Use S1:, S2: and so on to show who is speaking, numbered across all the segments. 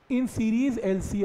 S1: In series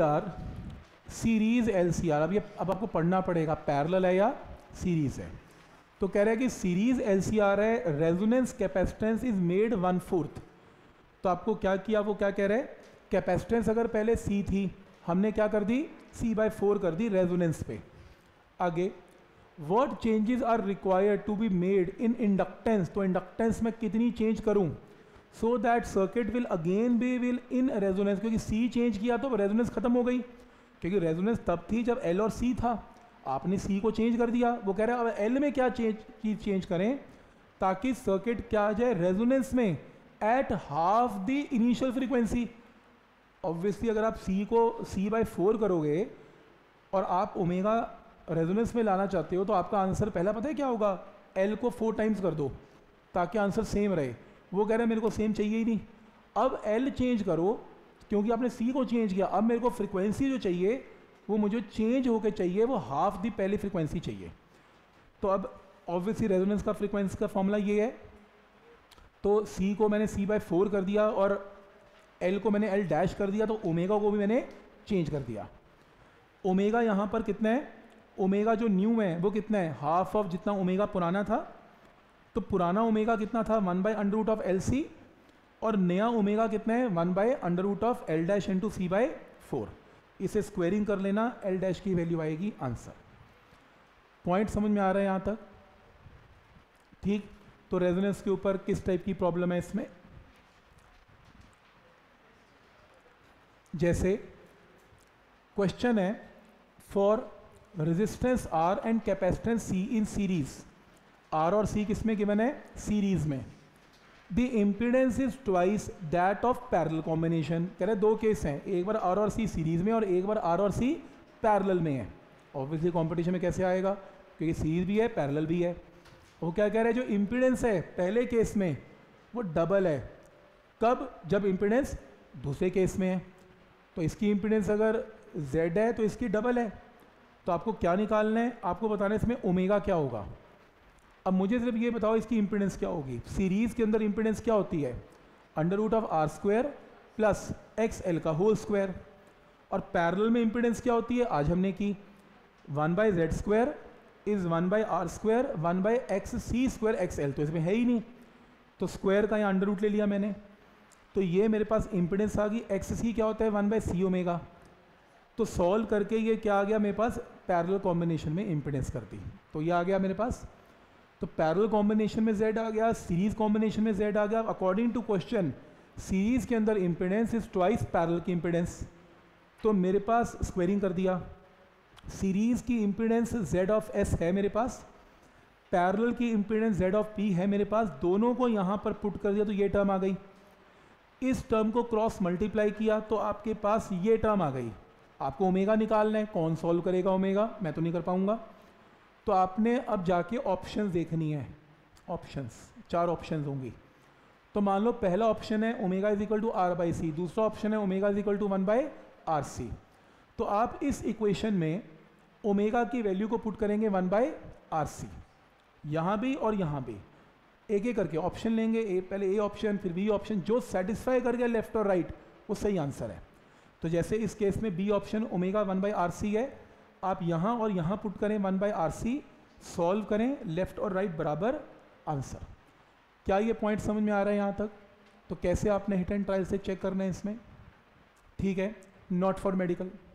S1: LCR अब आपको पढ़ना पड़ेगा पैरेलल है या सीरीज है। तो कह रहा है कि सीरीज एलसीआर है, रेजोनेंस कैपेसिटेंस इज मेड 1/4। तो आपको क्या किया, वो क्या कह रहे हैं, कैपेसिटेंस अगर पहले C थी, हमने क्या कर दी, C/4 कर दी रेजोनेंस पे। आगे what changes are required to be made in inductance, तो इंडक्टेंस में कितनी चेंज करूं so that circuit will again be will in resonance, क्योंकि C चेंज किया तो रेजोनेंस खत्म हो गई, क्योंकि रेजोनेंस तब थी जब L और C था, आपने C को चेंज कर दिया। वो कह रहा है अब L में क्या चेंज करें ताकि सर्किट क्या आ जाए रेजोनेंस में at half the initial frequency. Obviously अगर आप C को C/4 करोगे और आप ओमेगा रेजोनेंस में लाना चाहते हो तो आपका आंसर पहला पता है क्या होगा, L को 4 टाइम्स कर दो ताकि आंसर सेम रहे। वो कह रहे हैं मेरे को सेम चाहिए ही नहीं, अब L चेंज करो क्योंकि आपने C को चेंज किया, अब मेरे को फ्रीक्वेंसी जो चाहिए वो मुझे चेंज होकर चाहिए, वो हाफ दी पहली फ्रीक्वेंसी चाहिए। तो अब ऑब्वियसली रेजोनेंस का फ्रीक्वेंसी का फॉर्मूला ये है, तो C को मैंने C/4 कर दिया और L को मैंने L डैश कर दिया, तो ओमेगा को भी मैंने चेंज कर दिया। ओमेगा यहाँ पर कितना है, ओमेगा जो न्यू है वो कितना है, हाफ ऑफ जितना ओमेगा पुराना था। तो पुराना ओमेगा कितना था 1/√LC और नया ओमेगा कितना है 1/√L डैश इंटू C/4। इसे स्क्वेयरिंग कर लेना, L डैश की वैल्यू आएगी आंसर। पॉइंट समझ में आ रहा है यहाँ तक, ठीक। तो रेजोनेंस के ऊपर किस टाइप की प्रॉब्लम है इसमें, जैसे क्वेश्चन है for resistance R and capacitance C in series. R और C किस में गिवन है, सीरीज में। The impedance is twice that of parallel combination. कह रहे दो केस हैं, एक बार R और C सीरीज में और एक बार R और C पैरेलल में है। ऑब्वियसली कॉम्पिटिशन में कैसे आएगा, क्योंकि सीरीज भी है पैरेलल भी है। वो क्या कह रहे हैं, जो इम्पीडेंस है पहले केस में वो डबल है, कब, जब इम्पीडेंस दूसरे केस में है। तो इसकी इम्पीडेंस अगर Z है तो इसकी डबल है। तो आपको क्या निकालना है, आपको बताना है इसमें ओमेगा क्या होगा। अब मुझे सिर्फ ये बताओ इसकी इम्पीडेंस क्या होगी। सीरीज़ के अंदर इम्पीडेंस क्या होती है, √R² प्लस XL का होल स्क्वायर। और पैरेलल में इम्पीडेंस क्या होती है, आज हमने की 1/Z² is 1/R² 1/XC² XL, तो इसमें है ही नहीं, तो स्क्वायर का यहाँ अंडर रूट ले लिया मैंने। तो ये मेरे पास इम्पीडेंस आ गई। XC क्या होता है 1/C ओमेगा। तो सॉल्व करके ये क्या आ गया मेरे पास, पैरेलल कॉम्बिनेशन में इम्पीडेंस कर दी, तो ये आ गया मेरे पास। तो पैरेलल कॉम्बिनेशन में Z आ गया, सीरीज कॉम्बिनेशन में Z आ गया। अकॉर्डिंग टू क्वेश्चन सीरीज के अंदर इम्पीडेंस इज ट्वाइस पैरेलल की इम्पीडेंस, तो मेरे पास स्क्वेयरिंग कर दिया। सीरीज की इम्पीडेंस Z ऑफ S है मेरे पास, पैरेलल की इम्पीडेंस Z ऑफ P है मेरे पास, दोनों को यहाँ पर पुट कर दिया तो ये टर्म आ गई। इस टर्म को क्रॉस मल्टीप्लाई किया तो आपके पास ये टर्म आ गई। आपको ओमेगा निकालना है, कौन सॉल्व करेगा ओमेगा, मैं तो नहीं कर पाऊंगा। तो आपने अब जाके ऑप्शंस देखनी है, ऑप्शंस 4 ऑप्शंस होंगी। तो मान लो पहला ऑप्शन है omega is equal to R/C, दूसरा ऑप्शन है omega is equal to 1/RC। तो आप इस इक्वेशन में ओमेगा की वैल्यू को पुट करेंगे 1/RC, यहाँ भी और यहाँ भी, एक एक करके ऑप्शन लेंगे, पहले ए ऑप्शन फिर बी ऑप्शन, जो सेटिस्फाई कर गया लेफ्ट और राइट वो सही आंसर है। तो जैसे इस केस में बी ऑप्शन ओमेगा 1/RC है, आप यहाँ और यहाँ पुट करें 1/RC, सॉल्व करें, लेफ्ट और राइट बराबर आंसर। क्या ये पॉइंट समझ में आ रहा है यहाँ तक। तो कैसे आपने हिट एंड ट्रायल से चेक करना है इसमें, ठीक है, नॉट फॉर मेडिकल।